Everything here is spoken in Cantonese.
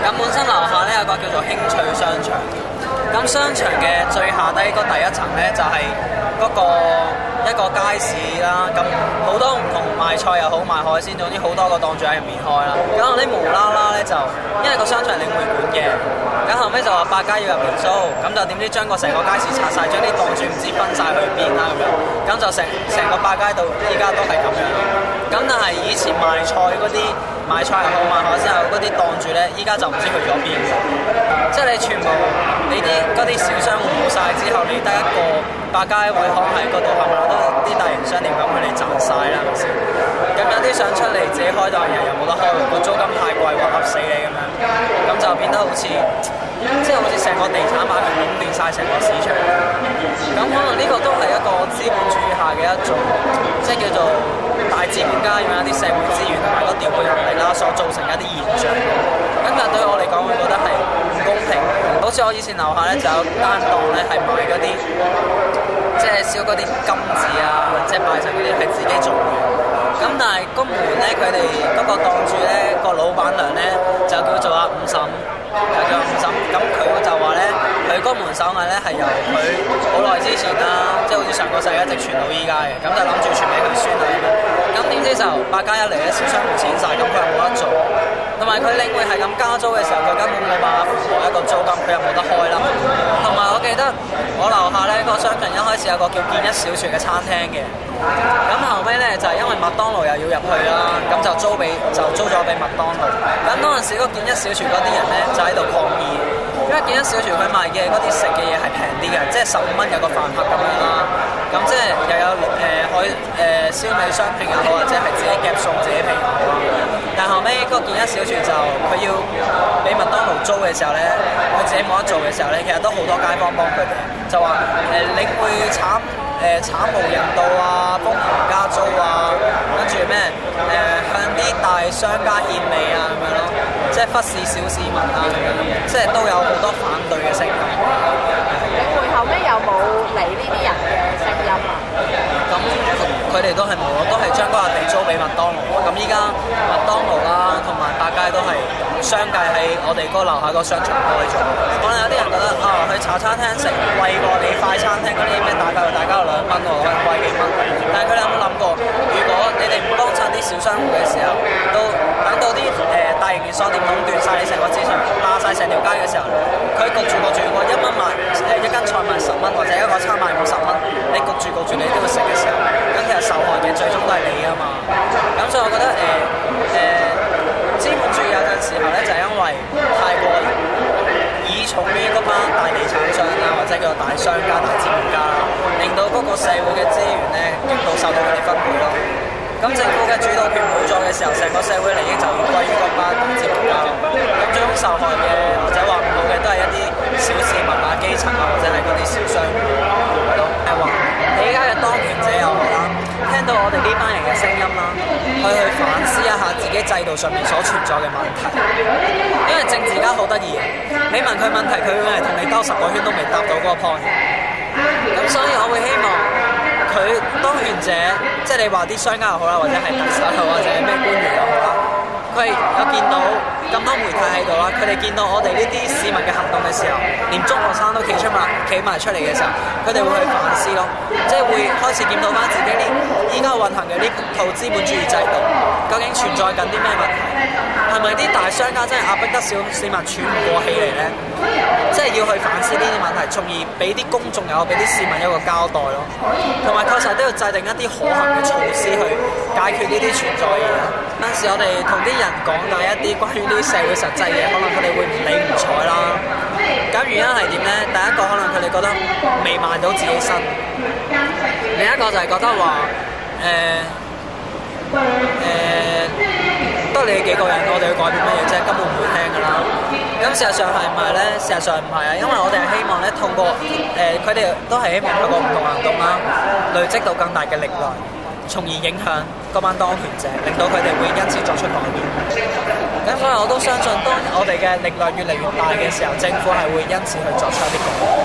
咁本身樓下咧有個叫做興趣商場，咁商場嘅最下低嗰第一層咧就係嗰個一個街市啦，咁好多唔同賣菜又好賣海鮮，總之好多個檔主喺入面開啦。咁後啲無啦啦咧就因為個商場領回館嘅，咁後尾就話百佳要入嚟租，咁就點知將個成個街市拆晒，將啲檔主唔知分晒去邊啦咁樣，咁就成個百佳度依家都係咁樣。咁但係以前賣菜嗰啲賣菜又好賣海鮮又好嗰啲檔主咧，依家就唔知去咗邊。即係你全部你嗰啲小商戶冇晒之後，你得一個百佳惠康喺嗰度，係咪都啲大型商店咁佢哋賺晒啦？係咪先？咁有啲想出嚟自己開檔嘅人又冇得開，個租金太貴喎，噏死你咁樣，咁就變得好似即係好似成個地產霸權壟斷晒成個市場。咁可能呢個都係一個資本主義下嘅一種，即係叫做大資本家擁有一啲社會資源同埋個調配能力啦，所造成一啲現象。咁但係對於我嚟講，我覺得係唔公平。好似我以前樓下咧就有單檔咧係賣嗰啲，即係燒嗰啲金紙啊，即係拜神嗰啲係自己做嘅。咁但係個門咧，佢哋嗰個檔主咧，個老闆娘咧就叫做阿五嬸，叫五嬸。咁佢就話咧，佢嗰門手藝咧係由佢好耐之前啦，即係好似上個世紀一直傳到依家嘅。咁就諗住傳俾佢孫女咁。咁點知就百佳一嚟咧，小商戶錢晒，咁佢又冇得做。同埋佢領會係咁加租嘅時候，佢根本冇辦法付一個租金，佢又冇得開啦。同埋我記得我樓下咧個商場一開始有個叫建一小廚嘅餐廳嘅，咁後尾咧就係因為麥當勞又要入去啦，咁就租咗俾麥當勞。咁當陣時嗰建一小廚嗰啲人咧就喺度抗議，因為建一小廚佢賣嘅嗰啲食嘅嘢係平啲嘅，即係15蚊有個飯盒咁樣啦。咁即係又有燒味雙拼又好，或者係自己夾餸自己拼又好。但後尾嗰個建一小廚就佢要俾麥當勞租嘅時候咧，佢自己冇得做嘅時候咧，其實都好多街坊幫佢哋，就話領會慘無人道啊，瘋狂加租啊，跟住咩向啲大商家獻媚啊咁樣咯，即係忽視小市民啊咁樣，即係都有好多反對嘅聲音。 領匯後尾有冇理呢啲人嘅聲音啊？ 咁佢哋都係冇咯，都係將嗰笪地租俾麥當勞。咁依家麥當勞啦，同埋百佳都係相繼喺我哋嗰樓下個商場開咗。可能有啲人覺得去茶餐廳食貴過你快餐廳嗰啲咩大家樂2蚊喎，可能貴幾蚊。但係佢哋有冇諗過，如果你哋唔幫襯啲小商戶嘅時候，等到啲大型連鎖店壟斷晒你成個市場，霸晒成條街嘅時候，佢焗住個1蚊賣一斤菜賣10蚊，或者一個餐賣50蚊，你焗住你都要食嘅時候，咁其實受害嘅最終都係你啊嘛。咁所以我覺得資本主義有陣時候咧，就係因為太過倚重於嗰班大地產商啦，或者叫做大商家、大資本家啦，令到嗰個社會嘅資源咧極度受到佢哋分配咯。咁政府嘅主導權冇咗嘅時候，成個社會利益就要歸於嗰班大資本家咯。咁最終受害嘅或者話唔好嘅都係一啲小市民啊、基層啊，或者係嗰啲小商戶係咯。係話你而家嘅當權者又好啦，聽到我哋呢班人嘅聲音啦，去反思一下自己制度上面所存在嘅問題。因為政治家好得意嘅，你問佢問題，佢會係同你兜10個圈都未答到嗰個 point。咁所以我會希望佢當權者，即係你話啲商家又好啦，或者係特首或者咩官員又好啦，佢係有見到咁多媒體喺度啦，佢哋見到我哋呢啲市民嘅行動嘅時候，連中學生都企埋出嚟嘅時候，佢哋會去反思咯，即係會開始檢討翻自己依家運行嘅呢套資本主義制度，究竟存在緊啲咩問題？係咪啲大商家真係壓迫得小市民喘唔過氣嚟呢？即係要去反思呢啲問題，從而俾啲公眾有俾啲市民一個交代咯。同埋確實都要制定一啲可行嘅措施去解決呢啲存在嘅嘢。有陣時我哋同啲人講解一啲關於呢啲社會實際嘢，可能佢哋會唔理唔睬啦。咁原因係點呢？第一個可能佢哋覺得未賣到自己身，另一個就係覺得話得你幾個人，我哋要改變乜嘢啫？根本唔會聽㗎啦。咁事實上係唔係呢？事實上唔係啊，因為我哋係希望呢，通過佢哋都係希望透過唔同行動啦，累積到更大嘅力量，從而影響嗰班當權者，令到佢哋會因此作出改變。咁所以我都相信，當我哋嘅力量越嚟越大嘅時候，政府係會因此去作出一啲改變。